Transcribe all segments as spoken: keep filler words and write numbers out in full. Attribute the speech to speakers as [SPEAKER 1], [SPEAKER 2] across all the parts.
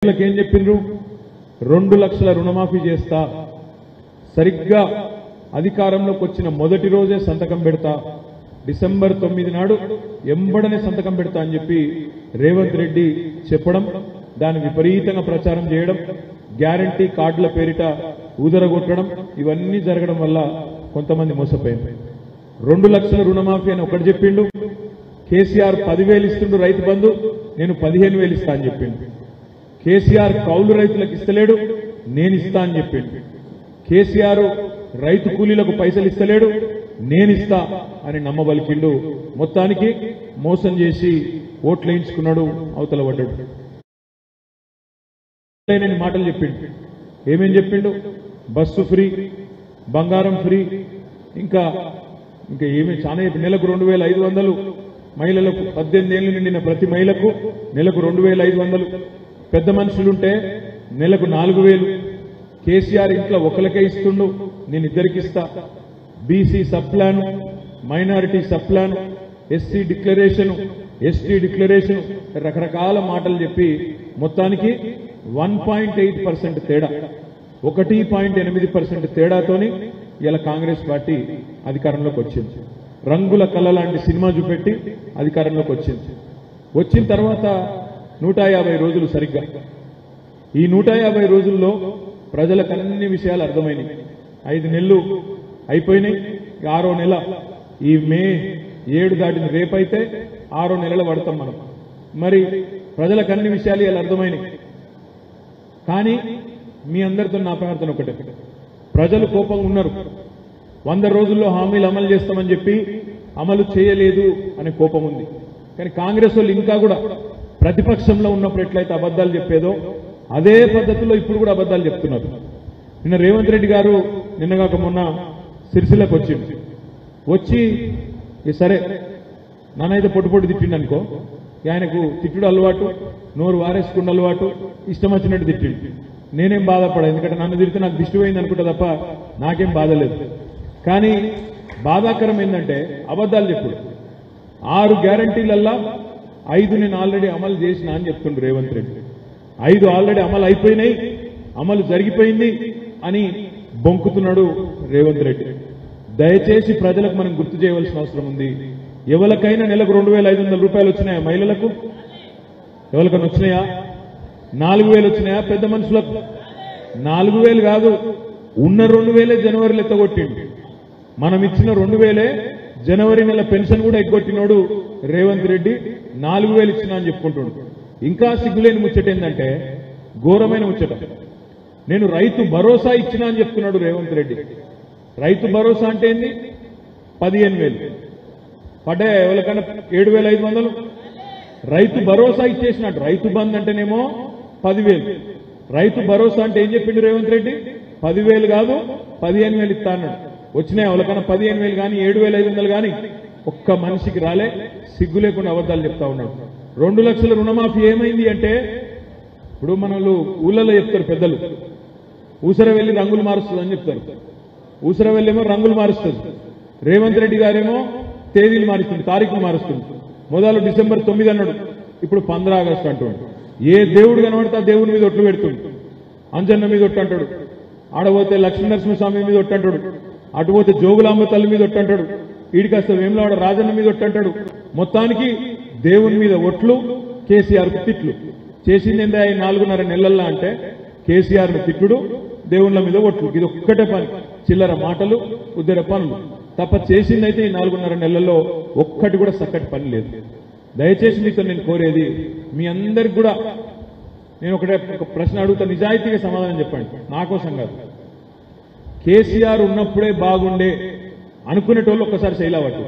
[SPEAKER 1] రైతులకు ఏం చెప్పిండ్రు? రెండు లక్షల రుణమాఫీ చేస్తా, సరిగ్గా అధికారంలోకి వచ్చిన మొదటి రోజే సంతకం పెడతా, డిసెంబర్ తొమ్మిది నాడు ఎంబడనే సంతకం పెడతా అని చెప్పి రేవంత్ రెడ్డి చెప్పడం, దాని విపరీతంగా ప్రచారం చేయడం, గ్యారంటీ కార్డుల పేరిట ఊదరగొట్టడం, ఇవన్నీ జరగడం వల్ల కొంతమంది మోసపోయారు. రెండు లక్షల రుణమాఫీ అని ఒకటి చెప్పిండు. కేసీఆర్ పదివేలు ఇస్తుండు రైతు బంధు, నేను పదిహేను వేలు ఇస్తా అని చెప్పిండు. కేసీఆర్ కౌలు రైతులకు ఇస్తలేడు, నేను ఇస్తా అని చెప్పిండు. కేసీఆర్ రైతు కూలీలకు పైసలు ఇస్తలేడు, నేనిస్తా అని నమ్మబలికిండు. మొత్తానికి మోసం చేసి ఓట్లు వేయించుకున్నాడు, అవతల పడ్డాడు. నేను మాటలు చెప్పిండు. ఏమేం చెప్పిండు? బస్సు ఫ్రీ, బంగారం ఫ్రీ, ఇంకా ఇంకా ఏమి చాలా నెలకు రెండు వేల ఐదు వందలు మహిళలకు, పద్దెనిమిది ఏళ్ళు నిండిన ప్రతి మహిళకు నెలకు రెండు వేల ఐదు వందలు, పెద్ద మనుషులుంటే నెలకు నాలుగు వేలు. కేసీఆర్ ఇంట్లో ఒకరికే ఇస్తుండు, నేను ఇద్దరికి ఇస్తా. BC sub plan, minority sub plan, SC declaration, ST declaration, రకరకాల మాటలు చెప్పి మొత్తానికి వన్ పాయింట్ ఎయిట్ పర్సెంట్ తేడా, ఒకటి పాయింట్ ఎనిమిది పర్సెంట్ తేడాతోని ఇలా కాంగ్రెస్ పార్టీ అధికారంలోకి వచ్చింది. రంగుల కళ లాంటి సినిమా చూపెట్టి అధికారంలోకి వచ్చింది. వచ్చిన తర్వాత నూట యాభై రోజులు సరిగ్గా, ఈ నూట యాభై రోజుల్లో ప్రజలకు అన్ని విషయాలు అర్థమైనాయి. ఐదు నెలలు అయిపోయినాయి, ఆరో నెల ఈ మే ఏడు దాటిన రేపైతే ఆరో నెలలు పడతాం మనం. మరి ప్రజలకు అన్ని విషయాలు ఇలా అర్థమైనాయి. కానీ మీ అందరితో నా ప్రార్థన ఒకటే, ప్రజలు కోపంగా ఉన్నారు. వంద రోజుల్లో హామీలు అమలు చేస్తామని చెప్పి అమలు చేయలేదు అనే కోపం ఉంది. కానీ కాంగ్రెస్ వాళ్ళు ఇంకా కూడా ప్రతిపక్షంలో ఉన్నప్పుడు ఎట్లయితే అబద్దాలు చెప్పేదో అదే పద్ధతిలో ఇప్పుడు కూడా అబద్దాలు చెప్తున్నారు. నిన్న రేవంత్ రెడ్డి గారు నిన్నగాక మొన్న సిరిసిల్లకు వచ్చింది. వచ్చి సరే నానైతే పొట్టు పొట్టు తిట్టిండు అనుకో, ఆయనకు తిట్టుడు అలవాటు, నోరు వారేసుకున్న అలవాటు, ఇష్టం వచ్చినట్టు తిట్టిండు. నేనేం బాధపడా, ఎందుకంటే నన్ను తిరిగితే నాకు దిష్టి పోయింది అనుకుంటా తప్ప నాకేం బాధ లేదు. కానీ బాధాకరం ఏంటంటే అబద్దాలు చెప్పుడు. ఆరు గ్యారంటీలల్లా ఐదు నేను ఆల్రెడీ అమలు చేసిన అని చెప్తుండ్రు రేవంత్ రెడ్డి. ఐదు ఆల్రెడీ అమలు అయిపోయినాయి, అమలు జరిగిపోయింది అని బొంకుతున్నాడు రేవంత్ రెడ్డి. దయచేసి ప్రజలకు మనం గుర్తు చేయవలసిన అవసరం ఉంది. ఎవరికైనా నెలకు రెండు వేల ఐదు వందల రూపాయలు వచ్చినాయా? మహిళలకు ఎవరికైనా వచ్చినాయా? నాలుగు వేలు వచ్చినాయా? పెద్ద మనుషులకు నాలుగు వేలు కాదు, ఉన్న రెండు వేలే జనవరిలో ఎత్తగొట్టిండు. మనం ఇచ్చిన రెండు వేలే జనవరి నెల పెన్షన్ కూడా ఎగ్గొట్టినోడు రేవంత్ రెడ్డి. నాలుగు వేలు ఇచ్చినా అని చెప్పుకుంటున్నాడు. ఇంకా సిగ్గులేని ముచ్చట ఏంటంటే, ఘోరమైన ముచ్చట, నేను రైతు భరోసా ఇచ్చినా అని చెప్తున్నాడు రేవంత్ రెడ్డి. రైతు భరోసా అంటే ఏంది? పదిహేను వేలు పడ్డాయా ఎవరికైనా? ఏడు వేల ఐదు వందలు రైతు భరోసా ఇచ్చేసినట్టు. రైతు బంద్ అంటేనేమో పదివేలు. రైతు భరోసా అంటే ఏం చెప్పిండు రేవంత్ రెడ్డి? పదివేలు కాదు పదిహేను వేలు ఇస్తా అన్నాడు. వచ్చినాయి ఎవరికైనా పదిహేను వేలు కానీ ఏడు వేల ఐదు వందలు కానీ? ఒక్క మనిషికి రాలే. సిగ్గు లేకుండా అబద్దాలు చెప్తా ఉన్నాడు. రెండు లక్షల రుణమాఫీ ఏమైంది అంటే, ఇప్పుడు మనలు ఊళ్ళలో చెప్తారు పెద్దలు, ఊసర వెళ్లి రంగులు మారుస్తుంది అని చెప్తారు. ఊసర వెళ్ళేమో రంగులు మారుస్తుంది, రేవంత్ రెడ్డి గారేమో తేదీలు మారుస్తుంది, తారీఖులు మారుస్తుంది. మొదలు డిసెంబర్ తొమ్మిది అన్నాడు, ఇప్పుడు పంద్ర ఆగస్టు అంటాడు. ఏ దేవుడు కనబడితే ఆ దేవుడి మీద ఒట్లు పెడుతుంది. అంజన్న మీద ఒట్టు అంటాడు, ఆడపోతే లక్ష్మీనరసింహస్వామి మీద ఒట్టు అంటాడు, అటుపోతే జోగులాంబ తల్లి మీద ఒట్టు అంటాడు, ఈడికాస్త వేములవాడ రాజన్న మీద ఒట్టు అంటాడు. మొత్తానికి దేవుని మీద ఒట్లు, కేసీఆర్ కు తిట్లు. చేసింది ఏందా ఈ నాలుగున్నర నెలల్లో అంటే కేసీఆర్ ను తిట్టుడు, దేవుళ్ళ మీద ఒట్లు. ఇది ఒక్కటే పని, చిల్లర మాటలు, ఉద్దర పనులు తప్ప చేసిందైతే ఈ నాలుగున్నర నెలల్లో ఒక్కటి కూడా చక్కటి పని లేదు. దయచేసి మీతో నేను కోరేది, మీ అందరికి కూడా నేను ఒకటే ఒక ప్రశ్న అడుగుతా, నిజాయితీగా సమాధానం చెప్పండి, నా కోసం కాదు. కేసీఆర్ ఉన్నప్పుడే బాగుండే అనుకునేటోళ్ళు ఒక్కసారి శైలావట్టు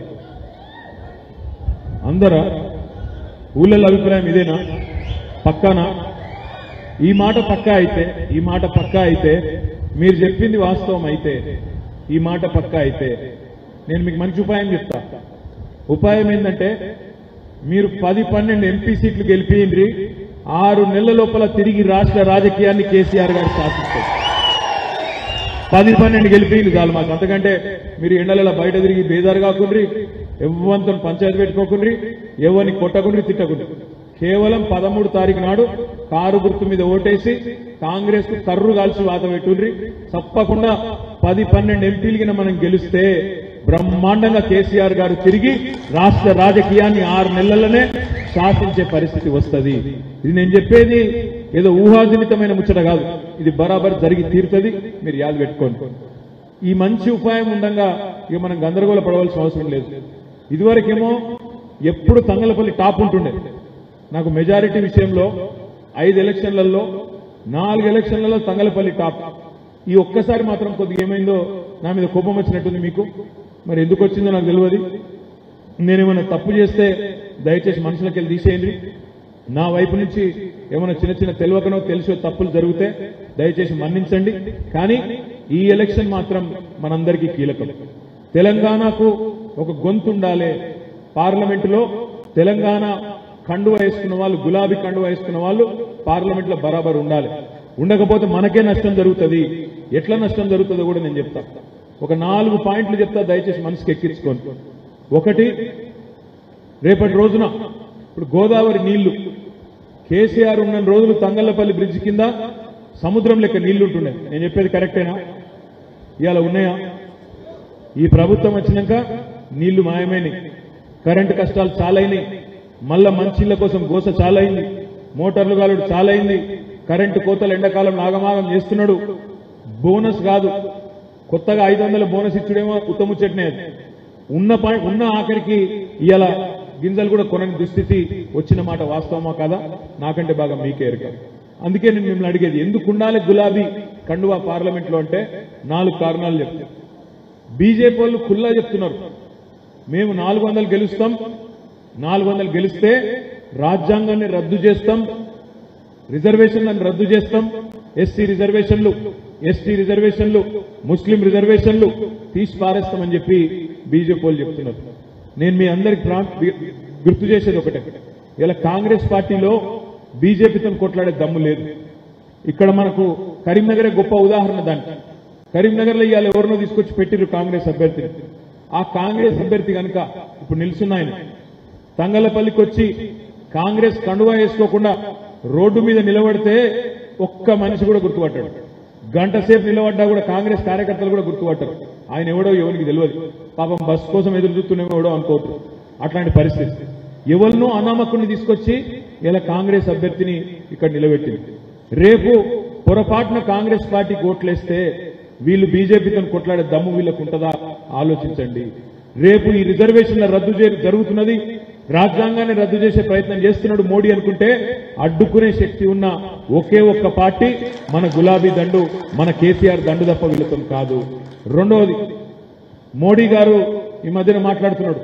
[SPEAKER 1] అందరా? ఊళ్ళ అభిప్రాయం ఇదేనా? పక్కానా? ఈ మాట పక్కా అయితే, ఈ మాట పక్కా అయితే, మీరు చెప్పింది వాస్తవం అయితే, ఈ మాట పక్కా అయితే నేను మీకు మంచి ఉపాయం చెప్తా. ఉపాయం ఏంటంటే, మీరు పది పన్నెండు ఎంపీ సీట్లు గెలిపిండ్రి, ఆరు నెలల లోపల తిరిగి రాష్ట్ర రాజకీయాన్ని కేసీఆర్ గారు శాసిస్తారు. పది పన్నెండు గెలిపింది చాలు మాకు. అంతకంటే మీరు ఎండలలో బయట తిరిగి బేదారు కాకుండ్రి, ఎవరితో పంచాయతీ పెట్టుకోకుండ్రి, ఎవరిని కొట్టకుండ్రి, తిట్టకుండ్రి. కేవలం పదమూడు తారీఖు నాడు కారు గుర్తు మీద ఓటేసి కాంగ్రెస్ కు కర్రు కాల్చి వాత పెట్టుండ్రి. తప్పకుండా పది పన్నెండు ఎంపీలకి మనం గెలిస్తే బ్రహ్మాండంగా కేసీఆర్ గారు తిరిగి రాష్ట్ర రాజకీయాన్ని ఆరు నెలలనే శాసించే పరిస్థితి వస్తుంది. ఇది నేను చెప్పేది ఏదో ఊహాజనితమైన ముచ్చట కాదు, ఇది బరాబర్ జరిగి తీరుతుంది. మీరు యాద పెట్టుకోండి. ఈ మంచి ఉపాయం ఉండగా ఇక మనం గందరగోళ పడవలసిన అవసరం లేదు. ఇదివరకేమో ఎప్పుడు తంగలపల్లి టాప్ ఉంటుండే. నాకు మెజారిటీ విషయంలో ఐదు ఎలక్షన్లలో నాలుగు ఎలక్షన్లలో తంగలపల్లి టాప్. ఈ ఒక్కసారి మాత్రం కొద్దిగా ఏమైందో నా మీద కోపం వచ్చినట్టుంది మీకు. మరి ఎందుకు వచ్చిందో నాకు తెలియదు. నేనేమైనా తప్పు చేస్తే దయచేసి మనసులోకి వెళ్ళి తీసేయండి. నా వైపు నుంచి ఏమైనా చిన్న చిన్న తెలియకనో తెలిసో తప్పులు జరిగితే దయచేసి మన్నించండి. కానీ ఈ ఎలక్షన్ మాత్రం మనందరికీ కీలకం. తెలంగాణకు ఒక గొంతు ఉండాలి. పార్లమెంటులో తెలంగాణ కండువ వేసుకున్న వాళ్ళు, గులాబీ కండువ వేసుకున్న వాళ్ళు పార్లమెంట్ లో బరాబర్ ఉండాలి. ఉండకపోతే మనకే నష్టం జరుగుతుంది. ఎట్లా నష్టం జరుగుతుందో కూడా నేను చెప్తా. ఒక నాలుగు పాయింట్లు చెప్తా, దయచేసి మనసుకి ఎక్కించుకోండి. ఒకటి, రేపటి రోజున ఇప్పుడు గోదావరి నీళ్లు కేసీఆర్ ఉన్న రోజులు తంగళ్లపల్లి బ్రిడ్జ్ కింద సముద్రం లెక్క నీళ్లు ఉంటున్నాయి. నేను చెప్పేది కరెక్టేనా? ఇవాళ ఉన్నాయా? ఈ ప్రభుత్వం వచ్చినాక నీళ్లు మాయమైనవి. కరెంటు కష్టాలు చాలా అయినాయి. మళ్ళా మంచిళ్ల కోసం గోస చాలా అయింది. మోటార్లు గాలుడు చాలా అయింది. కరెంటు కోతలు ఎండాకాలం నాగమాగం చేస్తున్నాడు. బోనస్ కాదు, కొత్తగా ఐదు వందల బోనస్ ఇచ్చుడేమో ఉత్తముచ్చట్నే. ఉన్న ఉన్న ఆఖరికి ఇవాళ గింజలు కూడా కొనని దుస్థితి వచ్చిన మాట వాస్తవమా కాదా? నాకంటే బాగా మీకే ఎరుక. అందుకే నేను మిమ్మల్ని అడిగేది, ఎందుకు ఉండాలి గులాబీ కండువా పార్లమెంట్ లో అంటే నాలుగు కారణాలు చెప్తాను. బీజేపీ వాళ్ళు ఖుల్లా చెప్తున్నారు, మేము నాలుగు వందలు గెలుస్తాం, నాలుగు వందలు గెలిస్తే రాజ్యాంగాన్ని రద్దు చేస్తాం, రిజర్వేషన్లను రద్దు చేస్తాం, ఎస్సీ రిజర్వేషన్లు, ఎస్టీ రిజర్వేషన్లు, ముస్లిం రిజర్వేషన్లు తీసి పారేస్తామని చెప్పి బీజేపీ వాళ్ళు చెప్తున్నారు. నేను మీ అందరికి గుర్తు చేసేది ఒకటే, ఇలా కాంగ్రెస్ పార్టీలో బీజేపీతో కొట్లాడే దమ్ము లేదు. ఇక్కడ మనకు కరీంనగరే గొప్ప ఉదాహరణ. దానికి కరీంనగర్ లో ఇవాళ ఎవరినో తీసుకొచ్చి పెట్టిరు కాంగ్రెస్ అభ్యర్థిని. ఆ కాంగ్రెస్ అభ్యర్థి కనుక ఇప్పుడు నిల్చున్న ఆయన తంగలపల్లికి వచ్చి కాంగ్రెస్ కండువా వేసుకోకుండా రోడ్డు మీద నిలబడితే ఒక్క మనిషి కూడా గుర్తుపట్టాడు. గంట సేపు నిలబడ్డా కూడా కాంగ్రెస్ కార్యకర్తలు కూడా గుర్తుపట్టారు. ఆయన ఎవడో ఎవరికి తెలియదు. పాపం బస్ కోసం ఎదురు చూస్తున్నామో ఎవడో అనుకోవద్దు. అట్లాంటి పరిస్థితి. ఎవరినో అనామకుడిని తీసుకొచ్చి ఇలా కాంగ్రెస్ అభ్యర్థిని ఇక్కడ నిలబెట్టింది. రేపు పొరపాటున కాంగ్రెస్ పార్టీకి ఓట్లేస్తే వీళ్ళు బీజేపీతో కొట్లాడే దమ్ము వీళ్ళకు ఉంటుందా ఆలోచించండి. రేపు ఈ రిజర్వేషన్ల రద్దు జరుగుతున్నది, రాజ్యాంగాన్ని రద్దు చేసే ప్రయత్నం చేస్తున్నాడు మోడీ అనుకుంటే అడ్డుకునే శక్తి ఉన్న ఒకే ఒక్క పార్టీ మన గులాబీ దండు, మన కేసీఆర్ దండు తప్ప వీళ్ళతో కాదు. రెండవది, మోడీ గారు ఈ మధ్యన మాట్లాడుతున్నాడు,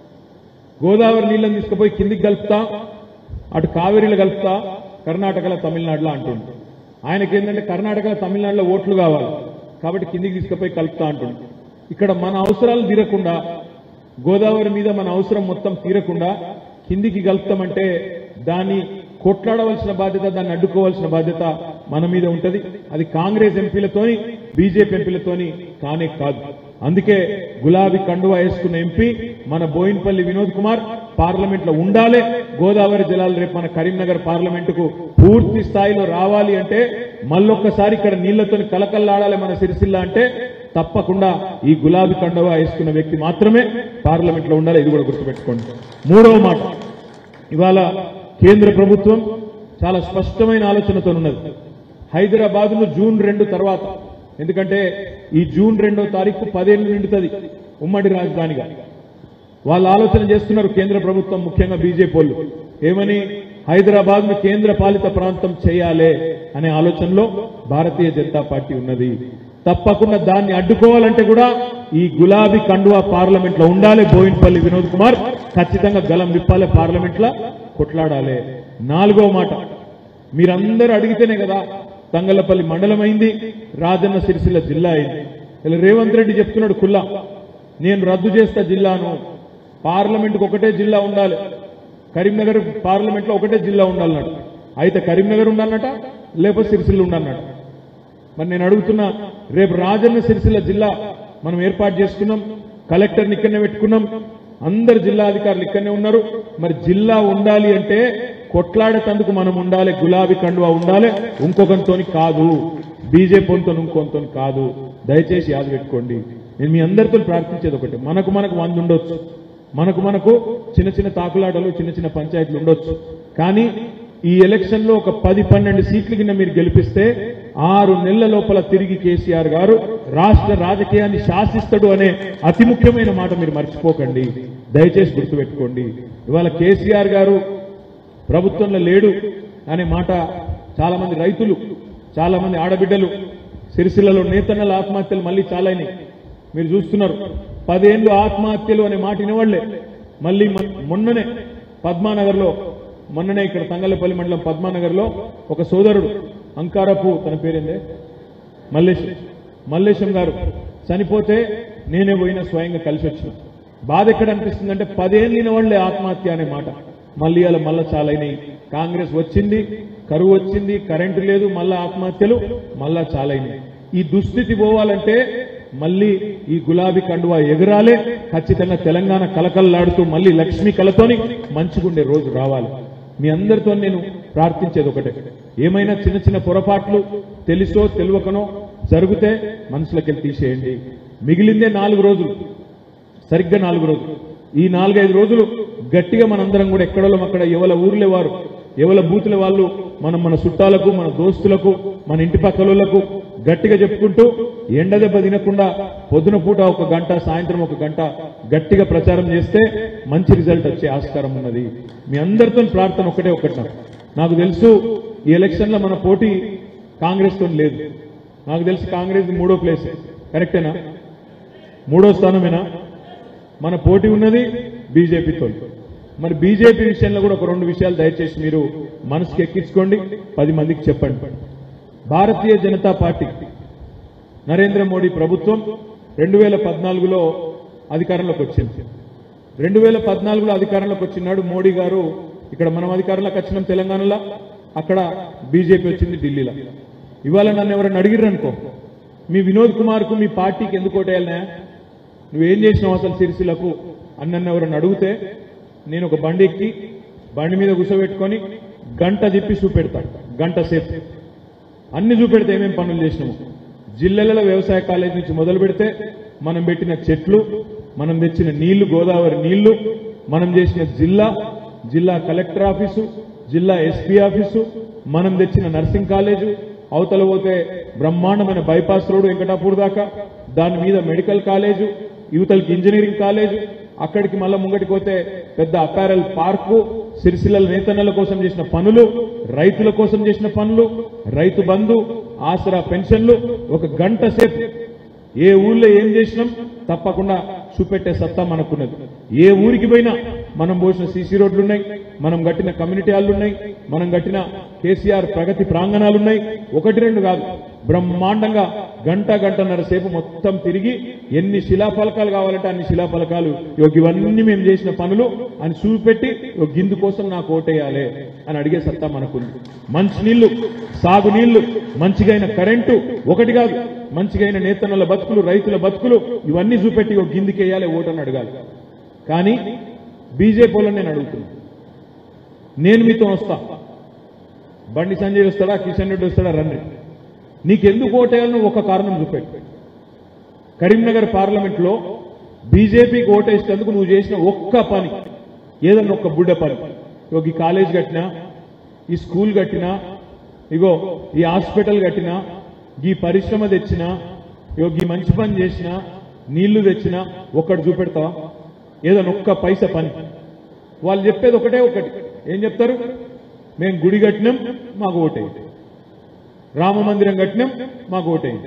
[SPEAKER 1] గోదావరి నీళ్ళని తీసుకుపోయి కిందికి కలుపుతా, అటు కావేరీలో కలుపుతా, కర్ణాటకలో తమిళనాడులో అంటుండు. ఆయనకి ఏంటంటే కర్ణాటకలో తమిళనాడులో ఓట్లు కావాలి కాబట్టి కిందికి తీసుకుపోయి కలుపుతా అంటుండు. ఇక్కడ మన అవసరాలు తీరకుండా, గోదావరి మీద మన అవసరం మొత్తం తీరకుండా కిందికి కలుపుతామంటే దాన్ని కొట్లాడవలసిన బాధ్యత, దాన్ని అడ్డుకోవాల్సిన బాధ్యత మన మీద ఉంటది. అది కాంగ్రెస్ ఎంపీలతోని బీజేపీ ఎంపీలతోని కానే కాదు. అందుకే గులాబీ కండువా వేసుకున్న ఎంపీ మన బోయిన్పల్లి వినోద్ కుమార్ పార్లమెంట్ లో ఉండాలి. గోదావరి జలాలు రేపు మన కరీంనగర్ పార్లమెంటుకు పూర్తి స్థాయిలో రావాలి అంటే, మళ్ళొక్కసారి ఇక్కడ నీళ్లతో కలకల్లాడాలి మన సిరిసిల్ల అంటే తప్పకుండా ఈ గులాబీ కండువా వేసుకున్న వ్యక్తి మాత్రమే పార్లమెంట్ లో ఉండాలి. ఇది కూడా గుర్తుపెట్టుకోండి. మూడవ మాట, ఇవాళ కేంద్ర ప్రభుత్వం చాలా స్పష్టమైన ఆలోచనతో ఉన్నది. హైదరాబాద్ ను జూన్ రెండు తర్వాత, ఎందుకంటే ఈ జూన్ రెండో తారీఖు పదేళ్లు నిండుతుంది ఉమ్మడి రాజధానిగా. వాళ్ళు ఆలోచన చేస్తున్నారు కేంద్ర ప్రభుత్వం, ముఖ్యంగా బీజేపీ వాళ్ళు. ఏమని? హైదరాబాద్ ను కేంద్ర పాలిత ప్రాంతం చేయాలి అనే ఆలోచనలో భారతీయ జనతా పార్టీ ఉన్నది. తప్పకుండా దాన్ని అడ్డుకోవాలంటే కూడా ఈ గులాబీ కండువా పార్లమెంట్ లో ఉండాలి. బోయిన్పల్లి వినోద్ కుమార్ ఖచ్చితంగా గలం విప్పాలి, పార్లమెంట్ లో కొట్లాడాలి. నాలుగో మాట, మీరందరూ అడిగితేనే కదా తంగళ్లపల్లి మండలం అయింది, రాజన్న సిరిసిల్ల జిల్లా అయింది. ఇలా రేవంత్ రెడ్డి చెప్తున్నాడు కుల్లా, నేను రద్దు చేస్తా జిల్లాను, పార్లమెంట్కి ఒకటే జిల్లా ఉండాలి, కరీంనగర్ పార్లమెంట్ లో ఒకటే జిల్లా ఉండాలన్నాడు. అయితే కరీంనగర్ ఉండాలన్నట, లేకపోతే సిరిసిల్ల ఉండాలన్నట. మరి నేను అడుగుతున్నా, రేపు రాజన్న సిరిసిల్ల జిల్లా మనం ఏర్పాటు చేసుకున్నాం, కలెక్టర్ని ఇక్కడనే పెట్టుకున్నాం, అందరు జిల్లా అధికారులు ఇక్కడనే ఉన్నారు. మరి జిల్లా ఉండాలి అంటే కొట్లాడేటందుకు మనం ఉండాలి, గులాబీ కండువా ఉండాలి, ఇంకొకరితోని కాదు, బీజేపీతో ఇంకొకరితో కాదు. దయచేసి యాద పెట్టుకోండి. నేను మీ అందరితో ప్రార్థించేది ఒకటి, మనకు మనకు వంద ఉండొచ్చు, మనకు మనకు చిన్న చిన్న తాకులాటలు, చిన్న చిన్న పంచాయతీలు ఉండొచ్చు. కానీ ఈ ఎలక్షన్ లో ఒక పది పన్నెండు సీట్ల కింద మీరు గెలిపిస్తే ఆరు నెలల లోపల తిరిగి కేసీఆర్ గారు రాష్ట్ర రాజకీయాన్ని శాసిస్తాడు అనే అతి ముఖ్యమైన మాట మీరు మర్చిపోకండి, దయచేసి గుర్తుపెట్టుకోండి. ఇవాళ కేసీఆర్ గారు ప్రభుత్వంలో లేడు అనే మాట చాలా మంది రైతులు, చాలా మంది ఆడబిడ్డలు, సిరిసిల్లలో నేతన్నల ఆత్మహత్యలు మళ్ళీ చాలా అయినాయి. మీరు చూస్తున్నారు, పదేళ్లు ఆత్మహత్యలు అనే మాట వినవాళ్లే. మళ్ళీ మొన్ననే పద్మానగర్ లో, మొన్ననే ఇక్కడ తంగళ్లపల్లి మండలం పద్మానగర్ లో ఒక సోదరుడు అంకారపు, తన పేరేందే, మల్లేశం మల్లేశం గారు చనిపోతే నేనే పోయినా, స్వయంగా కలిసి వచ్చిన. బాధ ఎక్కడ అనిపిస్తుందంటే పదేళ్ళు వినవాళ్లే ఆత్మహత్య అనే మాట మళ్ళీ అలా మళ్ళా చాలా అయినాయి. కాంగ్రెస్ వచ్చింది, కరువు వచ్చింది, కరెంటు లేదు, మళ్ళా ఆత్మహత్యలు మళ్ళా చాలా అయినాయి. ఈ దుస్థితి పోవాలంటే మళ్ళీ ఈ గులాబీ కండువా ఎగరాలే, ఖచ్చితంగా తెలంగాణ కలకల్లాడుతూ మళ్ళీ లక్ష్మీ కళతోని మంచిగుండే రోజు రావాలి. మీ అందరితో నేను ప్రార్థించేది ఒకటే, ఏమైనా చిన్న చిన్న పొరపాట్లు తెలుసో తెలియకనో జరిగితే మనసులకి తీసేయండి. మిగిలిందే నాలుగు రోజులు, సరిగ్గా నాలుగు రోజులు. ఈ నాలుగైదు రోజులు గట్టిగా మనందరం కూడా ఎక్కడో అక్కడ ఎవల ఊర్లే వారు, ఎవల బూతుల వాళ్ళు, మనం మన చుట్టాలకు, మన దోస్తులకు, మన ఇంటి పక్కలకు గట్టిగా చెప్పుకుంటూ ఎండ దెబ్బ తినకుండా పొద్దున పూట ఒక గంట, సాయంత్రం ఒక గంట గట్టిగా ప్రచారం చేస్తే మంచి రిజల్ట్ వచ్చే ఆస్కారం ఉన్నది. మీ అందరితో ప్రార్థన ఒకటే ఒకటి, నాకు తెలుసు ఈ ఎలక్షన్ లో మన పోటీ కాంగ్రెస్ తో లేదు. నాకు తెలుసు కాంగ్రెస్ మూడో ప్లేస్, కరెక్టేనా? మూడో స్థానమేనా? మన పోటీ ఉన్నది బీజేపీతో. మరి బీజేపీ విషయంలో కూడా ఒక రెండు విషయాలు దయచేసి మీరు మనసుకి ఎక్కించుకోండి, పది మందికి చెప్పండి. భారతీయ జనతా పార్టీ, నరేంద్ర మోడీ ప్రభుత్వం రెండు వేల పద్నాలుగులో అధికారంలోకి వచ్చింది. రెండు వేల పద్నాలుగులో అధికారంలోకి వచ్చినాడు మోడీ గారు. ఇక్కడ మనం అధికారంలోకి వచ్చినాం తెలంగాణలో, అక్కడ బీజేపీ వచ్చింది ఢిల్లీలో. ఇవాళ నన్ను ఎవరైనా అడిగిర్రనుకో, మీ వినోద్ కుమార్ కు మీ పార్టీకి ఎందుకు ఓటేయాలనే, నువ్వేం చేసినావు అసలు సిరిసిల్లకు అని నన్ను ఎవరైనా అడిగితే, నేను ఒక బండి ఎక్కి బండి మీద కూర్చోబెట్టుకొని గంట తిప్పి చూపెడతాను. గంట సేపు అన్ని చూపెడితే ఏమేమి పనులు చేసినాము. జిల్లాలలో వ్యవసాయ కాలేజ్ నుంచి మొదలు పెడితే మనం పెట్టిన చెట్లు, మనం తెచ్చిన నీళ్లు, గోదావరి నీళ్లు, మనం చేసిన జిల్లా జిల్లా కలెక్టర్ ఆఫీసు, జిల్లా ఎస్పీ ఆఫీసు, మనం తెచ్చిన నర్సింగ్ కాలేజు, అవతల పోతే బ్రహ్మాండమైన బైపాస్ రోడ్డు వెంకటాపూర్ దాకా, దాని మీద మెడికల్ కాలేజు, యువతలకి ఇంజనీరింగ్ కాలేజు, అక్కడికి మళ్ళా ముంగటికి పోతే పెద్ద అపారల్ పార్కు, సిరిసిల్ల నేతన్నల కోసం చేసిన పనులు, రైతుల కోసం చేసిన పనులు, రైతు బంధు, ఆసరా పెన్షన్లు, ఒక గంట సేపు ఏ ఊళ్ళో ఏం చేసినాం తప్పకుండా చూపెట్టే సత్తా మనకున్నది. ఏ ఊరికి పోయినా మనం పోసిన సీసీ రోడ్లున్నాయి, మనం కట్టిన కమ్యూనిటీ హాల్లున్నాయి, మనం కట్టిన కేసీఆర్ ప్రగతి ప్రాంగణాలున్నాయి. ఒకటి రెండు కాదు, బ్రహ్మాండంగా గంట గంటన్నర సేపు మొత్తం తిరిగి ఎన్ని శిలాఫలకాలు కావాలంటే అన్ని శిలాఫలకాలు, ఇవన్నీ మేము చేసిన పనులు అని చూపెట్టి గిందు కోసం నాకు ఓటేయాలి అని అడిగే సత్తా మనకుంది. మంచినీళ్లు, సాగునీళ్లు, మంచిగైన కరెంటు, ఒకటి కాదు మంచిగైన నేతన్నల బతుకులు, రైతుల బతుకులు, ఇవన్నీ చూపెట్టి ఒక గిందికేయాలి ఓటు అని అడగాలి. కానీ బీజేపీ వాళ్ళని నేను అడుగుతున్నా, నేను మీతో వస్తా, బండి సంజయ్ వస్తాడా, కిషన్ రెడ్డి వస్తాడా, రండి, నీకెందుకు ఓటేయాలని ఒక కారణం చూపెట్టు. కరీంనగర్ పార్లమెంట్ లో బీజేపీకి ఓటేసేందుకు నువ్వు చేసిన ఒక్క పని, ఏదన్నా ఒక్క బుడ్డ పని, ఇగో ఈ కాలేజ్ కట్టినా, ఈ స్కూల్ కట్టినా, ఇగో ఈ హాస్పిటల్ కట్టినా, ఈ పరిశ్రమ తెచ్చినా, ఇగో ఈ మంచి పని చేసినా, నీళ్లు తెచ్చినా, ఒక్కటి చూపెడతావా? ఏదన్నా ఒక్క పైసా పని. వాళ్ళు చెప్పేది ఒకటే ఒకటి, ఏం చెప్తారు? మేము గుడి కట్టినాం మాకు ఓటేయండి, రామ మందిరం కట్టినాం మాకు ఓటేయండి.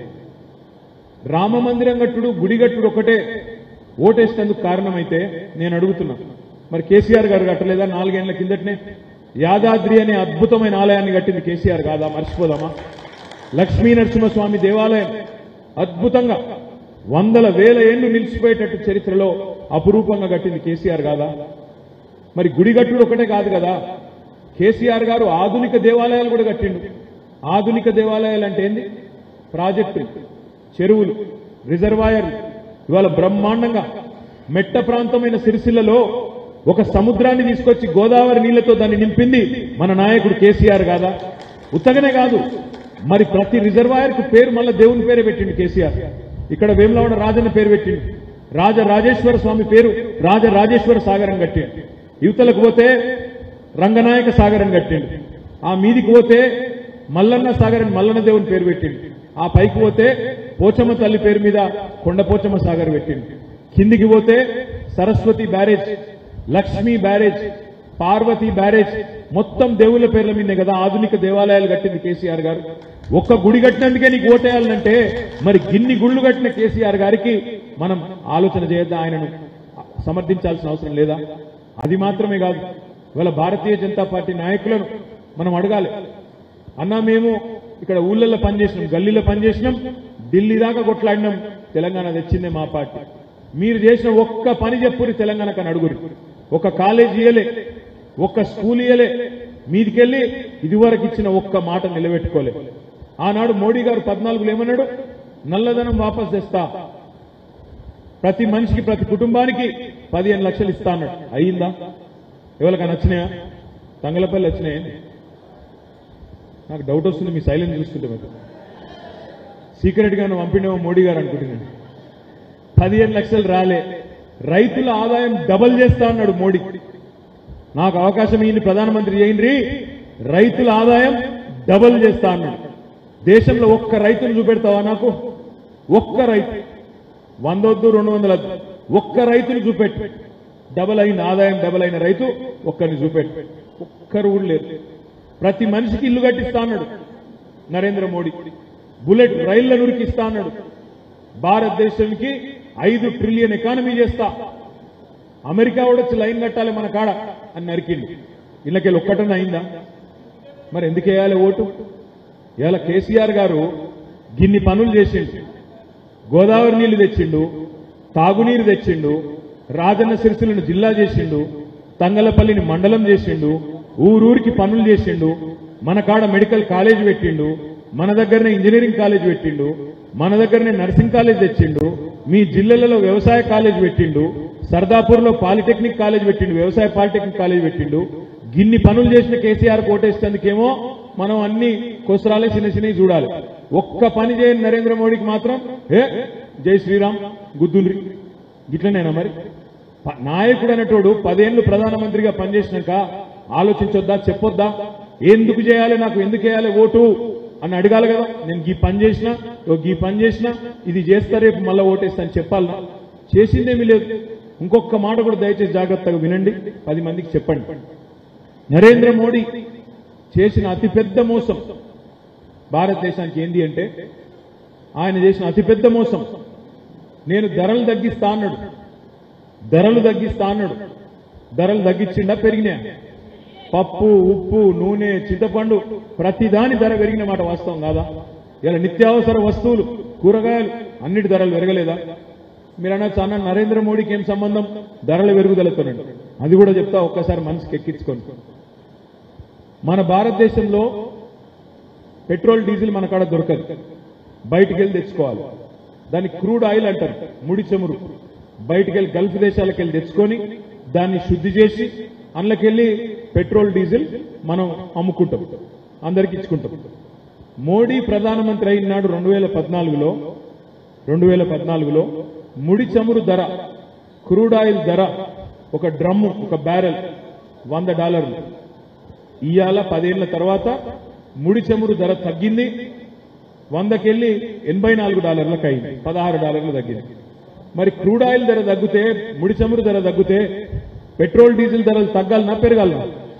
[SPEAKER 1] రామ మందిరం కట్టుడు, గుడి కట్టుడు ఒకటే ఓటేసేందుకు కారణమైతే నేను అడుగుతున్నా, మరి కేసీఆర్ గారు కట్టలేదా? నాలుగేళ్ల కిందటనే యాదాద్రి అనే అద్భుతమైన ఆలయాన్ని కట్టింది కేసీఆర్ కాదా? మర్చిపోదామా? లక్ష్మీ నరసింహస్వామి దేవాలయం అద్భుతంగా వందల వేల ఏళ్లు నిలిచిపోయేటట్టు చరిత్రలో అపురూపంగా కట్టింది కేసీఆర్ కాదా? మరి గుడి కట్టుడు ఒకటే కాదు కదా, కేసీఆర్ గారు ఆధునిక దేవాలయాలు కూడా కట్టిండు. ఆధునిక దేవాలయాలు అంటే ఏంది? ప్రాజెక్టులు, చెరువులు, రిజర్వాయర్లు. ఇవాళ బ్రహ్మాండంగా మెట్ట ప్రాంతమైన సిరిసిల్లలో ఒక సముద్రాన్ని తీసుకొచ్చి గోదావరి నీళ్లతో దాన్ని నింపింది మన నాయకుడు కేసీఆర్ కాదా? ఉత్తగనే కాదు, మరి ప్రతి రిజర్వాయర్ కు పేరు మళ్ళా దేవుని పేరే పెట్టిండు కేసీఆర్. ఇక్కడ వేములవాడ రాజన్న పేరు పెట్టిండు, రాజ రాజేశ్వర స్వామి పేరు రాజ రాజేశ్వర సాగరం కట్టిండు. యువతలకు పోతే రంగనాయక సాగరం కట్టిండు. ఆ మీదికి పోతే మల్లన్న సాగర్ మల్లన్న దేవుని పేరు పెట్టిండు. ఆ పైకి పోతే పోచమ్మ తల్లి పేరు మీద కొండపోచమ్మ సాగర్ పెట్టిండు. కిందికి పోతే Saraswati barrage, Lakshmi barrage, Parvati barrage, మొత్తం దేవుళ్ళ పేర్ల మీదే కదా ఆధునిక దేవాలయాలు కట్టింది కేసీఆర్ గారు. ఒక్క గుడి కట్టినందుకే నీకు ఓటేయాలంటే మరి గిన్ని గుళ్ళు కట్టిన కేసీఆర్ గారికి మనం ఆలోచన చేయొద్దా? ఆయనను సమర్థించాల్సిన అవసరం లేదా? అది మాత్రమే కాదు, ఇవాళ భారతీయ జనతా పార్టీ నాయకులను మనం అడగాలి. అన్నా మేము ఇక్కడ ఊళ్ళల్లో పనిచేసినాం, గల్లీలో పనిచేసినాం, ఢిల్లీ దాకా కొట్లాడినాం, తెలంగాణ తెచ్చిందే మా పార్టీ. మీరు చేసిన ఒక్క పని చెప్పురి తెలంగాణకు అని అడుగురి. ఒక కాలేజీ ఇయ్యలే, ఒక్క స్కూల్ ఇయ్యలే, మీదికెళ్ళి ఇదివరకు ఇచ్చిన ఒక్క మాట నిలబెట్టుకోలే. ఆనాడు మోడీ గారు పద్నాలుగులో ఏమన్నాడు? నల్లధనం వాపస్ తెస్తా, ప్రతి మనిషికి ప్రతి కుటుంబానికి పదిహేను లక్షలు ఇస్తా అన్నాడు. అయ్యిందా? ఎవరికైనా నచ్చినాయా? తంగలపల్లి వచ్చినాయా? నాకు డౌట్ వస్తుంది మీ సైలెన్స్ చూస్తుంటే. మరి సీక్రెట్ గా పంపిణేమో మోడీ గారు అనుకుంటున్నాను. పదిహేను లక్షలు రాలే. రైతుల ఆదాయం డబల్ చేస్తా అన్నాడు మోడీ. నాకు అవకాశం ఇయ్యండి, ప్రధానమంత్రి చేయండి, రైతుల ఆదాయం డబల్ చేస్తా అన్నాడు. దేశంలో ఒక్క రైతును చూపెడతావా నాకు? ఒక్క రైతు, వందొద్దు రెండు వందలద్దు, ఒక్క రైతును చూపెట్టు. డబల్ అయిన ఆదాయం డబల్ అయిన రైతు ఒక్కరిని చూపెట్టు. ఒక్కరు కూడా లేరు. ప్రతి మనిషికి ఇల్లు కట్టిస్తా అన్నాడు నరేంద్ర మోడీ. బుల్లెట్ రైళ్ల నురికిస్తా అన్నాడు. భారతదేశానికి ఐదు ట్రిలియన్ ఎకానమీ చేస్తా, అమెరికా కూడా వచ్చి లైన్ కట్టాలి మన కాడ అని నరికిండు. ఇళ్ళకెళ్ళి ఒక్కటన్నా అయిందా? మరి ఎందుకు వేయాలి ఓటు? ఇవాళ కేసీఆర్ గారు గిన్ని పనులు చేసిండు. గోదావరి నీళ్లు తెచ్చిండు, తాగునీరు తెచ్చిండు, రాజన్న సిరిసిల్లను జిల్లా చేసిండు, తంగలపల్లిని మండలం చేసిండు, ఊరూరికి పనులు చేసిండు, మన కాడ మెడికల్ కాలేజ్ పెట్టిండు, మన దగ్గరనే ఇంజనీరింగ్ కాలేజ్ పెట్టిండు, మన దగ్గరనే నర్సింగ్ కాలేజ్ తెచ్చిండు, మీ జిల్లాలలో వ్యవసాయ కాలేజ్ పెట్టిండు, సర్దాపూర్ లో పాలిటెక్నిక్ కాలేజ్ పెట్టిండు, వ్యవసాయ పాలిటెక్నిక్ కాలేజ్ పెట్టిండు. గిన్ని పనులు చేసిన కేసీఆర్ కోటేసేందుకేమో మనం అన్ని కోసరాలే చిన్న చిన్నవి చూడాలి. ఒక్క పని చేయని నరేంద్ర మోడీకి మాత్రం ఏ జై శ్రీరామ్ గుద్దుండ్రి. గిట్లనేనా మరి? నాయకుడు అనేటోడు పదేళ్లు ప్రధానమంత్రిగా పనిచేసినాక ఆలోచించొద్దా? చెప్పొద్దా? ఎందుకు చేయాలి, నాకు ఎందుకు వేయాలి ఓటు అని అడగాలి కదా. నేను ఈ పని చేసినా, ఈ పని చేసినా, ఇది చేస్తా, రేపు మళ్ళా ఓటేస్తా అని చెప్పాలనా? చేసిందేమీ లేదు. ఇంకొక మాట కూడా దయచేసి జాగ్రత్తగా వినండి, పది మందికి చెప్పండి. నరేంద్ర మోడీ చేసిన అతిపెద్ద మోసం భారతదేశానికి ఏంది అంటే, ఆయన చేసిన అతిపెద్ద మోసం, నేను ధరలు తగ్గిస్తా అన్నాడు. ధరలు తగ్గిస్తా అన్నాడు. ధరలు తగ్గించిండా పెరిగినా? పప్పు, ఉప్పు, నూనె, చింతపండు ప్రతిదాని ధర పెరిగిన మాట వాస్తవం కాదా? ఇలా నిత్యావసర వస్తువులు, కూరగాయలు అన్నిటి ధరలు పెరగలేదా? మీరు అనొచ్చు, అన్న నరేంద్ర మోడీకి ఏం సంబంధం ధరల పెరుగుదలతోనండి. అది కూడా చెప్తా, ఒక్కసారి మనసుకి ఎక్కించుకోండి. మన భారతదేశంలో పెట్రోల్ డీజిల్ మన కాడ దొరకదు, బయటికి వెళ్ళి తెచ్చుకోవాలి. దాన్ని క్రూడ్ ఆయిల్ అంటారు, ముడి చమురు. బయటికి వెళ్ళి గల్ఫ్ దేశాలకు వెళ్ళి తెచ్చుకొని దాన్ని శుద్ధి చేసి అందులోకెళ్ళి పెట్రోల్ డీజిల్ మనం అమ్ముకుంటాం, అందరికి ఇచ్చుకుంటాం. మోడీ ప్రధానమంత్రి అయినాడు రెండు వేల పద్నాలుగులో రెండు వేల పద్నాలుగులో ముడి చమురు ధర, క్రూడ్ ఆయిల్ ధర, ఒక డ్రమ్ము, ఒక బ్యారెల్ వంద డాలర్లు. ఇవాళ పదేళ్ల తర్వాత ముడి చమురు ధర తగ్గింది, వందకెళ్ళి ఎనభై నాలుగు డాలర్లకు అయింది, పదహారు డాలర్లు తగ్గింది. మరి క్రూడ్ ఆయిల్ ధర తగ్గితే, ముడి చమురు ధర తగ్గితే పెట్రోల్ డీజిల్ ధరలు తగ్గాలనా పెరగాలనా?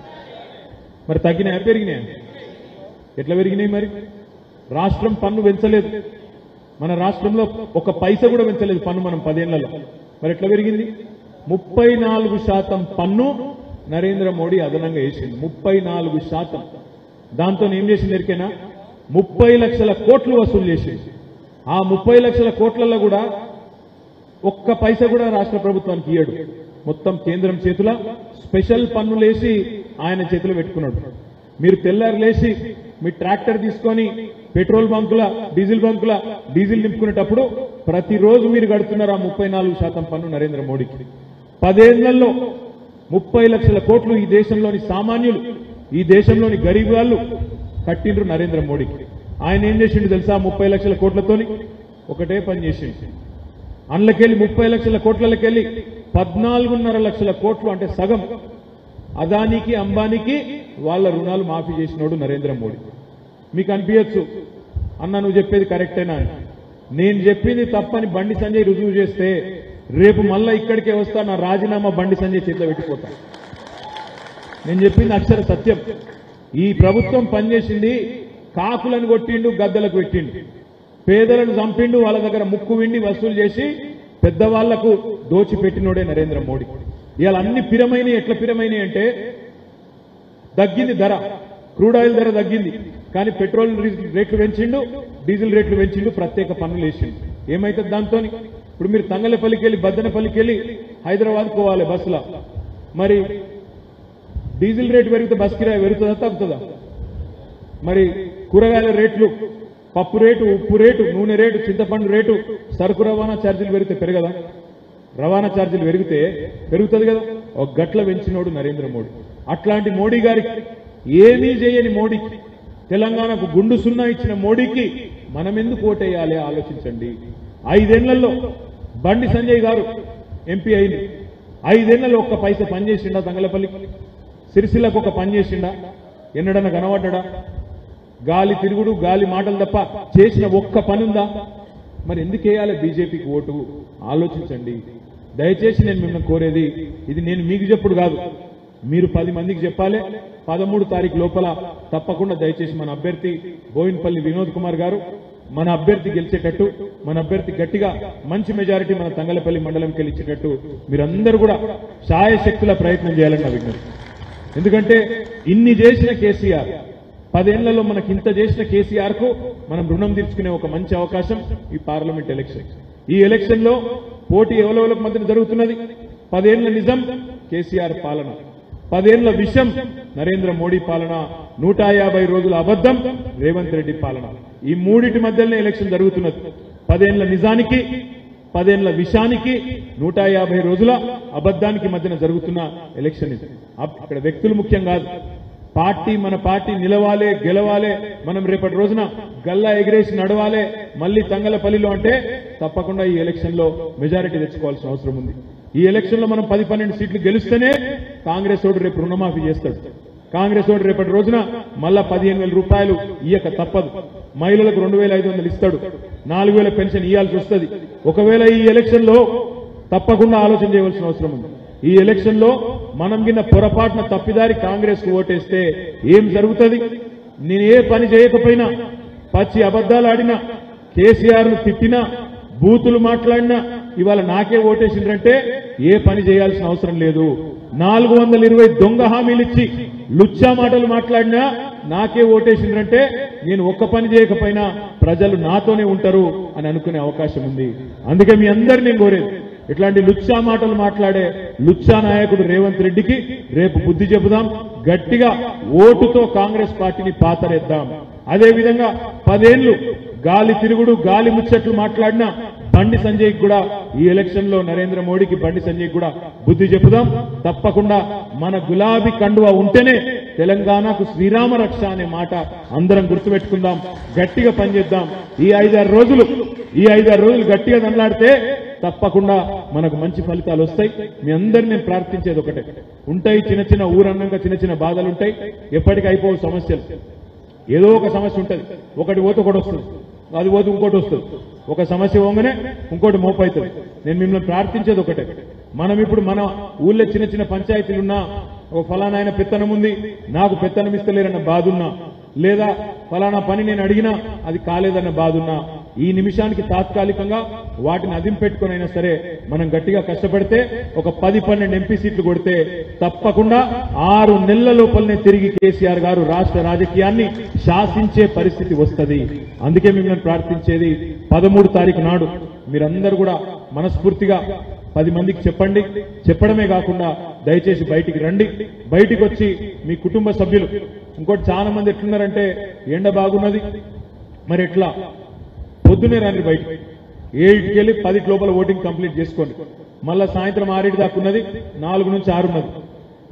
[SPEAKER 1] మరి తగ్గినాయా పెరిగినాయా? ఎట్లా పెరిగినాయి? మరి రాష్ట్రం పన్ను పెంచలేదు, మన రాష్ట్రంలో ఒక పైస కూడా పెంచలేదు పన్ను మనం పదేళ్లలో. మరి ఎట్లా పెరిగింది? ముప్పై నాలుగు శాతం పన్ను నరేంద్ర మోడీ అదనంగా వేసింది. ముప్పై నాలుగు శాతం. దాంతో ఏం చేసింది ఎరికేనా? ముప్పై లక్షల కోట్లు వసూలు చేసింది. ఆ ముప్పై లక్షల కోట్లలో కూడా ఒక్క పైస కూడా రాష్ట్ర ప్రభుత్వానికి ఇయ్యడు. మొత్తం కేంద్రం చేతుల స్పెషల్ పన్నులేసి ఆయన చేతిలో పెట్టుకున్నాడు. మీరు తెల్లారు లేచి మీ ట్రాక్టర్ తీసుకొని పెట్రోల్ బంకుల, డీజిల్ బంకుల డీజిల్ నింపుకునేటప్పుడు ప్రతిరోజు మీరు కడుతున్నారు ఆ ముప్పై నాలుగు శాతం పన్ను నరేంద్ర మోడీకి. పదేళ్లలో ముప్పై లక్షల కోట్లు ఈ దేశంలోని సామాన్యులు, ఈ దేశంలోని గరీబ్ వాళ్ళు కట్టిండ్రు నరేంద్ర మోడీకి. ఆయన ఏం చేసిండు తెలుసా? ముప్పై లక్షల కోట్లతోని ఒకటే పని చేసిండు. అందులోకెళ్ళి ముప్పై లక్షల కోట్లకెళ్ళి పద్నాలుగున్నర లక్షల కోట్లు అంటే సగం అదానికి అంబానీకి వాళ్ళ రుణాలు మాఫీ చేసినోడు నరేంద్ర మోడీ. మీకు అనిపించచ్చు, అన్న నువ్వు చెప్పేది కరెక్టేనా అని. నేను చెప్పింది తప్పని బండి సంజయ్ రుజువు చేస్తే రేపు మళ్ళా ఇక్కడికే వస్తా, నా రాజీనామా బండి సంజయ్ చేతిలో పెట్టిపోతా. నేను చెప్పింది అక్షర సత్యం. ఈ ప్రభుత్వం పనిచేసింది కాకులను కొట్టిండు, గద్దలకు పెట్టిండు, పేదలను చంపిండు, వాళ్ళ దగ్గర ముక్కు విండి వసూలు చేసి పెద్దవాళ్లకు దోచిపెట్టినోడే నరేంద్ర మోడీ. ఇవాళ అన్ని పిరమైనవి. ఎట్లా పిరమైనవి అంటే తగ్గింది ధర, క్రూడ్ ఆయిల్ ధర తగ్గింది, కానీ పెట్రోల్ రేట్లు పెంచిండు, డీజిల్ రేట్లు పెంచిండు, ప్రత్యేక పన్నులు వేసిండు. ఏమైతుంది దాంతో? ఇప్పుడు మీరు తంగలపల్లికి వెళ్ళి బద్దనపల్లికి వెళ్ళి హైదరాబాద్ పోవాలి బస్సులో, మరి డీజిల్ రేటు పెరిగితే బస్ కిరాయి పెరుగుతుందా తగ్గుతుందా? మరి కూరగాయల రేట్లు, పప్పు రేటు, ఉప్పు రేటు, నూనె రేటు, చింతపండు రేటు, సరుకు రవాణా ఛార్జీలు పెరిగితే పెరగదా? రవాణా ఛార్జీలు పెరిగితే పెరుగుతుంది కదా. ఒక గట్ల పెంచినోడు నరేంద్ర మోడీ. అట్లాంటి మోడీ గారికి, ఏమీ చేయని మోడీకి, తెలంగాణకు గుండు సున్నా ఇచ్చిన మోడీకి మనం ఎందుకు ఓటేయాలి ఆలోచించండి. ఐదేళ్లలో బండి సంజయ్ గారు ఎంపీ అయింది. ఐదేళ్లలో ఒక్క పైసా పనిచేసిండా? తంగలపల్లికి, సిరిసిల్లకు ఒక పని చేసిండా? ఎన్నడన్నా కనబడ్డా? గాలి తిరుగుడు, గాలి మాటలు తప్ప చేసిన ఒక్క పని ఉందా? మరి ఎందుకు వేయాలి బీజేపీకి ఓటు? ఆలోచించండి దయచేసి. నేను మిమ్మల్ని కోరేది, ఇది నేను మీకు చెప్పుడు కాదు, మీరు పది మందికి చెప్పాలి. పదమూడు తారీఖు లోపల తప్పకుండా దయచేసి మన అభ్యర్థి బోయిన్పల్లి వినోద్ కుమార్ గారు, మన అభ్యర్థి గెలిచేటట్టు, మన అభ్యర్థి గట్టిగా మంచి మెజారిటీ మన తంగలపల్లి మండలంకి గెలిచేటట్టు మీరందరూ కూడా శాయశక్తుల ప్రయత్నం చేయాలని నా విజ్ఞప్తి. ఎందుకంటే ఇన్ని చేసిన కేసీఆర్, పదేళ్లలో మనకి ఇంత చేసిన కేసీఆర్ కు మనం రుణం తీర్చుకునే ఒక మంచి అవకాశం ఈ పార్లమెంట్ ఎలక్షన్. ఈ ఎలక్షన్ లో పోటీ ఎవరెవరికి మధ్య జరుగుతున్నది? పదేళ్ల నిజం కేసీఆర్ పాలన, పదేళ్ల విషం నరేంద్ర మోడీ పాలన, నూట యాభై రోజుల అబద్ధం రేవంత్ రెడ్డి పాలన. ఈ మూడింటి మధ్యలోనే ఎలక్షన్ జరుగుతున్నది. పదేళ్ల నిజానికి, పదేళ్ల విషానికి, నూట యాభై రోజుల అబద్ధానికి మధ్యన జరుగుతున్న ఎలక్షన్ ఇది. ఇక్కడ వ్యక్తులు ముఖ్యం కాదు, పార్టీ మన పార్టీ నిలవాలే, గెలవాలే, మనం రేపటి రోజున గల్లా ఎగిరేసి నడవాలే మళ్లీ తంగలపల్లిలో అంటే తప్పకుండా ఈ ఎలక్షన్ లో మెజారిటీ తెచ్చుకోవాల్సిన అవసరం ఉంది. ఈ ఎలక్షన్ లో మనం పది పన్నెండు సీట్లు గెలిస్తేనే కాంగ్రెస్ ఓటు రేపు రుణమాఫీ చేస్తాడు. కాంగ్రెస్ ఓటు రేపటి రోజున మళ్ళా పదిహేను వేల రూపాయలు ఇయ్యక తప్పదు. మహిళలకు రెండు వేల ఐదు వందలు ఇస్తాడు, నాలుగు వేల పెన్షన్ ఇయ్యాల్సి వస్తుంది. ఒకవేళ ఈ ఎలక్షన్ లో తప్పకుండా ఆలోచన చేయవలసిన అవసరం ఉంది. ఈ ఎలక్షన్ లో మనం గిన్న పొరపాటున తప్పిదారి కాంగ్రెస్ కు ఓటేస్తే ఏం జరుగుతుంది? నేను ఏ పని చేయకపోయినా, పచ్చి అబద్దాలు ఆడినా, కేసీఆర్ ను తిట్టినా, బూతులు మాట్లాడినా ఇవాళ నాకే ఓటేసిండ్రంటే ఏ పని చేయాల్సిన అవసరం లేదు. నాలుగు వందల ఇరవై దొంగ హామీలిచ్చి లుచ్చా మాటలు మాట్లాడినా నాకే ఓటేసిండ్రంటే నేను ఒక్క పని చేయకపోయినా ప్రజలు నాతోనే ఉంటారు అని అనుకునే అవకాశం ఉంది. అందుకే మీ అందరినీ కోరేది, ఇట్లాంటి లుచ్చా మాటలు మాట్లాడే లుచ్చా నాయకుడు రేవంత్ రెడ్డికి రేపు బుద్ధి చెబుదాం. గట్టిగా ఓటుతో కాంగ్రెస్ పార్టీని పాతరేద్దాం. అదేవిధంగా పదేళ్లు గాలి తిరుగుడు, గాలి ముచ్చట్లు మాట్లాడినా బండి సంజయ్ కూడా ఈ ఎలక్షన్ లో నరేంద్ర మోడీకి, బండి సంజయ్ కూడా బుద్ధి చెబుదాం. తప్పకుండా మన గులాబీ కండువా ఉంటేనే తెలంగాణకు శ్రీరామ రక్ష అనే మాట అందరం గుర్తుపెట్టుకుందాం. గట్టిగా పనిచేద్దాం. ఈ ఐదారు రోజులు ఈ ఐదారు రోజులు గట్టిగా దండాడితే తప్పకుండా మనకు మంచి ఫలితాలు వస్తాయి. మీ అందరిని నేను ప్రార్థించేది ఒకటే, ఉంటాయి చిన్న చిన్న ఊరన్నంగా చిన్న చిన్న బాధలు ఉంటాయి, ఎప్పటికీ అయిపోవు సమస్యలు. ఏదో ఒక సమస్య ఉంటుంది, ఒకటి పోతే ఒకటి వస్తుంది, అది పోతే ఇంకోటి వస్తుంది. ఒక సమస్య పోగానే ఇంకోటి మోపవుతుంది. నేను మిమ్మల్ని ప్రార్థించేది ఒకటే, మనం ఇప్పుడు మన ఊళ్ళో చిన్న చిన్న పంచాయతీలున్నా, ఒక ఫలానా ఆయన పెత్తనం ఉంది, నాకు పెత్తనం ఇస్తలేరన్న బాధ ఉన్నా, లేదా ఫలానా పని నేను అడిగినా అది కాలేదన్న బాధ ఉన్నా, ఈ నిమిషానికి తాత్కాలికంగా వాటిని అదిం పెట్టుకునైనా సరే మనం గట్టిగా కష్టపడితే ఒక పది పన్నెండు ఎంపీ సీట్లు కొడితే తప్పకుండా ఆరు నెలల లోపలనే తిరిగి కేసీఆర్ గారు రాష్ట్ర రాజకీయాన్ని శాసించే పరిస్థితి వస్తుంది. అందుకే మిమ్మల్ని ప్రార్థించేది, పదమూడు తారీఖు నాడు మీరందరూ కూడా మనస్ఫూర్తిగా పది మందికి చెప్పండి. చెప్పడమే కాకుండా దయచేసి బయటికి రండి. బయటికి వచ్చి మీ కుటుంబ సభ్యులు, ఇంకోటి చాలా మంది ఎట్లున్నారంటే ఎండ బాగున్నది మరి ఎట్లా, పొద్దునే రండి బయటికి, ఏడుకి వెళ్ళి పది లోపల ఓటింగ్ కంప్లీట్ చేసుకోండి. మళ్ళా సాయంత్రం ఆరింటి దాకా ఉన్నది, నాలుగు నుంచి ఆరున్నది,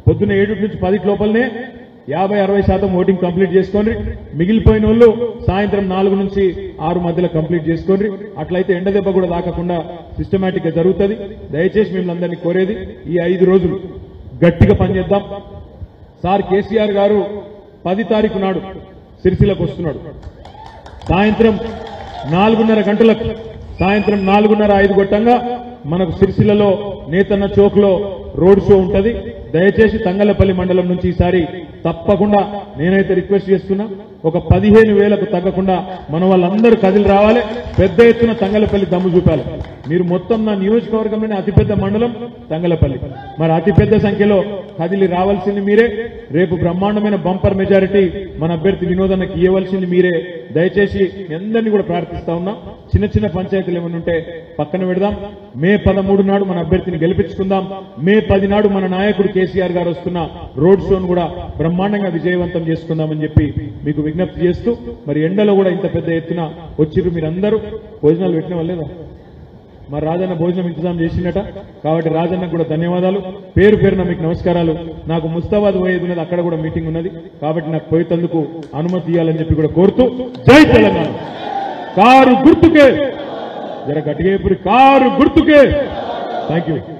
[SPEAKER 1] పొద్దున్న ఏడు నుంచి పది లోపలనే యాభై అరవై శాతం ఓటింగ్ కంప్లీట్ చేసుకోండి. మిగిలిపోయిన వాళ్ళు సాయంత్రం నాలుగు నుంచి ఆరు మధ్యలో కంప్లీట్ చేసుకోండి. అట్లయితే ఎండ దెబ్బ కూడా తాకకుండా సిస్టమేటిక్ గా జరుగుతుంది. దయచేసి మిమ్మల్ని అందరినీ కోరేది ఈ ఐదు రోజులు గట్టిగా పనిచేద్దాం. సార్ కేసీఆర్ గారు పది తారీఖు నాడు సిరిసిల్లకు వస్తున్నాడు. సాయంత్రం నాలుగున్నర గంటలకు సాయంత్రం నాలుగున్నర ఐదు గొట్టంగా మనకు సిరిసిల్లలో నేతన్న చౌక్ లో రోడ్ షో ఉంటది. దయచేసి తంగలపల్లి మండలం నుంచి ఈసారి తప్పకుండా నేనైతే రిక్వెస్ట్ చేస్తున్నా, ఒక పదిహేను వేలకు తగ్గకుండా మన వాళ్ళందరూ కదిలి రావాలి. పెద్ద ఎత్తున తంగలపల్లి దమ్ము చూపాలి. మీరు మొత్తం నా నియోజకవర్గంలోనే అతిపెద్ద మండలం తంగలపల్లి. మరి అతిపెద్ద సంఖ్యలో కదిలి రావాల్సింది మీరే. రేపు బ్రహ్మాండమైన బంపర్ మెజారిటీ మన అభ్యర్థి వినోదన్నకి ఇవ్వవలసింది మీరే. దయచేసి అందరినీ కూడా ప్రార్థిస్తా ఉన్నా, చిన్న చిన్న పంచాయతీలు ఏమైనా ఉంటే పక్కన పెడదాం. మే పదమూడు నాడు మన అభ్యర్థిని గెలిపించుకుందాం. మే పది నాడు మన నాయకుడు కేసీఆర్ గారు వస్తున్న రోడ్ షోను కూడా బ్రహ్మాండంగా విజయవంతం చేసుకుందామని చెప్పి మీకు విజ్ఞప్తి చేస్తూ, మరి ఎండలో కూడా ఇంత పెద్ద ఎత్తున వచ్చిర్రు మీరందరూ. భోజనాలు పెట్టిన వాళ్ళేదా? మరి రాజన్న భోజనం ఇంతజాం చేసిందట. కాబట్టి రాజన్నకు కూడా ధన్యవాదాలు. పేరు పేరున మీకు నమస్కారాలు. నాకు ముస్తాబాద్ పోయేది ఉన్నది, అక్కడ కూడా మీటింగ్ ఉన్నది. కాబట్టి నాకు పోయేందుకు అనుమతి ఇవ్వాలని చెప్పి కూడా కోరుతూ, జై తెలంగాణ. కారు గుర్తుకే, జర గట్టిగా కారు గుర్తుకే. Thank you.